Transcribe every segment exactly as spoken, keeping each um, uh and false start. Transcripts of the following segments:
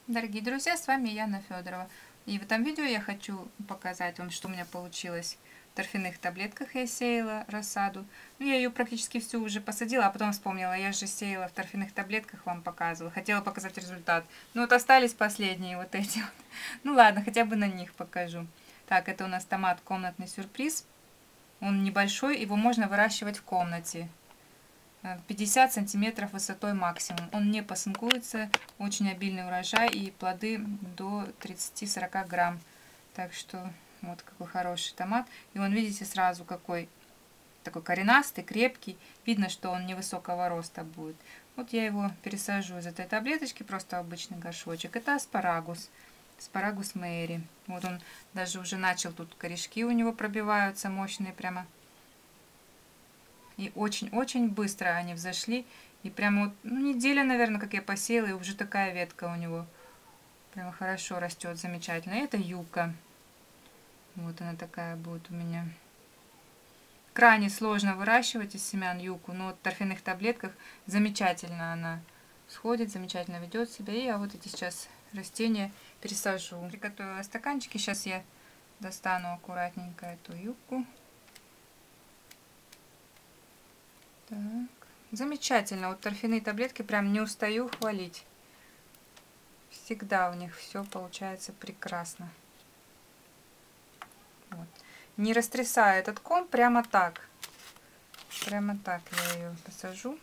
Дорогие друзья, с вами Яна Федорова. И в этом видео я хочу показать вам, что у меня получилось. В торфяных таблетках я сеяла рассаду. Ну, я ее практически всю уже посадила, а потом вспомнила, я же сеяла в торфяных таблетках, вам показывала. Хотела показать результат. Ну вот остались последние вот эти вот. Ну ладно, хотя бы на них покажу. Так, это у нас томат комнатный сюрприз. Он небольшой, его можно выращивать в комнате. пятьдесят сантиметров высотой максимум. Он не пасынкуется, очень обильный урожай и плоды до тридцати-сорока грамм. Так что вот какой хороший томат. И он, видите, сразу какой такой коренастый, крепкий. Видно, что он невысокого роста будет. Вот я его пересажу из этой таблеточки, просто обычный горшочек. Это аспарагус. Аспарагус Мэри. Вот он даже уже начал, тут корешки у него пробиваются мощные прямо. И очень-очень быстро они взошли. И прямо вот, ну, неделя, наверное, как я посеяла, и уже такая ветка у него. Прямо хорошо растет, замечательно. И это юка. Вот она такая будет у меня. Крайне сложно выращивать из семян юку, но в торфяных таблетках замечательно она сходит, замечательно ведет себя. И я вот эти сейчас растения пересажу. Приготовила стаканчики. Сейчас я достану аккуратненько эту юку. Так, замечательно. Вот торфяные таблетки прям не устаю хвалить. Всегда у них все получается прекрасно. Вот. Не растрясая этот ком, прямо так. Прямо так я ее посажу.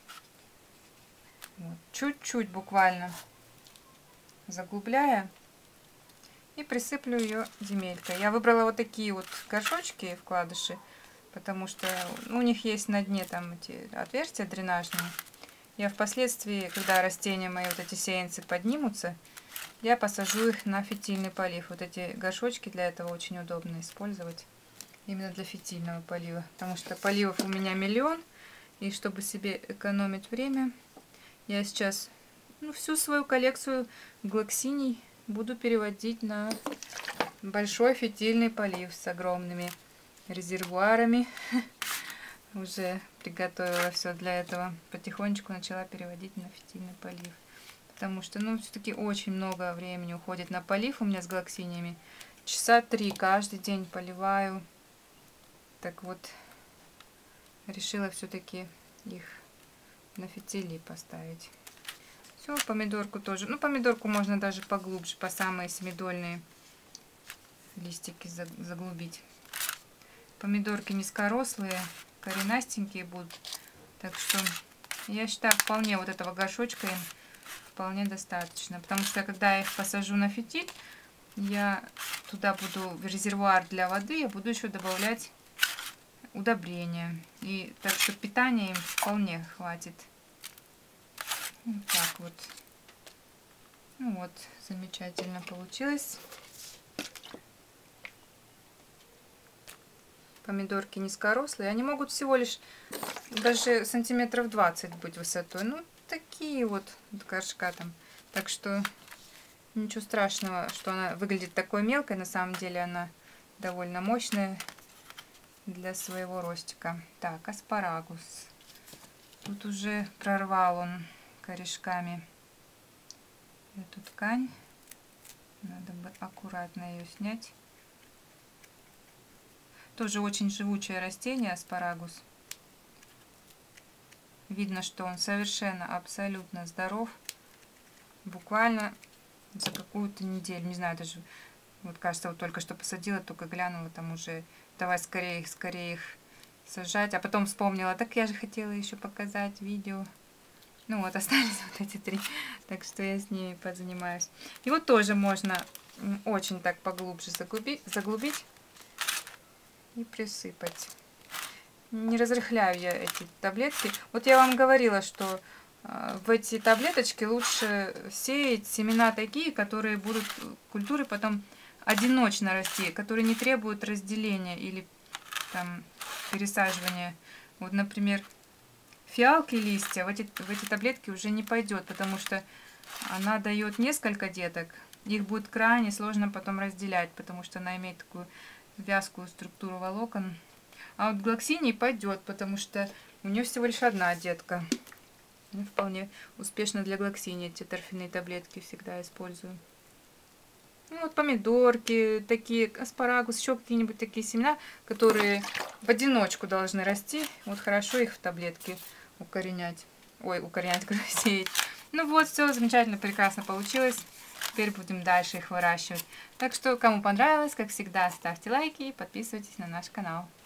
Чуть-чуть вот, буквально заглубляя. И присыплю ее земелькой. Я выбрала вот такие вот горшочки, вкладыши. Потому что у них есть на дне там эти отверстия дренажные. Я впоследствии, когда растения мои, вот эти сеянцы поднимутся, я посажу их на фитильный полив. Вот эти горшочки для этого очень удобно использовать. Именно для фитильного полива. Потому что поливов у меня миллион. И чтобы себе экономить время, я сейчас ну, всю свою коллекцию глоксиний буду переводить на большой фитильный полив с огромными резервуарами. Уже приготовила все для этого. Потихонечку начала переводить на фитильный полив. Потому что, ну, все-таки очень много времени уходит на полив у меня с глоксиниями. Часа три каждый день поливаю. Так вот, решила все-таки их на фитили поставить. Все, помидорку тоже. Ну, помидорку можно даже поглубже, по самые семидольные листики заглубить. Помидорки низкорослые, коренастенькие будут. Так что я считаю, вполне вот этого горшочка им вполне достаточно. Потому что когда я их посажу на фитиль, я туда буду, в резервуар для воды, я буду еще добавлять удобрения. И так что питания им вполне хватит. Вот так вот. Ну вот, замечательно получилось. Помидорки низкорослые. Они могут всего лишь даже сантиметров двадцать быть высотой. Ну, такие вот горшка там. Так что ничего страшного, что она выглядит такой мелкой. На самом деле она довольно мощная для своего ростика. Так, аспарагус. Тут уже прорвал он корешками эту ткань. Надо бы аккуратно ее снять. Тоже очень живучее растение, аспарагус. Видно, что он совершенно, абсолютно здоров. Буквально за какую-то неделю. Не знаю, даже, вот кажется, вот только что посадила, только глянула, там уже давай скорее их, скорее их сажать. А потом вспомнила, так я же хотела еще показать видео. Ну вот, остались вот эти три. Так что я с ними позанимаюсь. Его тоже можно очень так поглубже заглубить. заглубить и присыпать. Не разрыхляю я эти таблетки. Вот я вам говорила, что э, в эти таблеточки лучше сеять семена такие, которые будут культуры потом одиночно расти, которые не требуют разделения или там пересаживания. Вот, например, фиалки листья в эти, в эти таблетки уже не пойдет, потому что она дает несколько деток. Их будет крайне сложно потом разделять, потому что она имеет такую вязкую структуру волокон. А вот глоксиний пойдет, потому что у нее всего лишь одна детка. Вполне успешно для глоксинии эти торфяные таблетки всегда использую. Ну, вот помидорки, такие, аспарагус, еще какие-нибудь такие семена, которые в одиночку должны расти. Вот хорошо их в таблетке укоренять. Ой, укоренять, сеять. Ну вот, все замечательно, прекрасно получилось. Теперь будем дальше их выращивать. Так что, кому понравилось, как всегда, ставьте лайки и подписывайтесь на наш канал.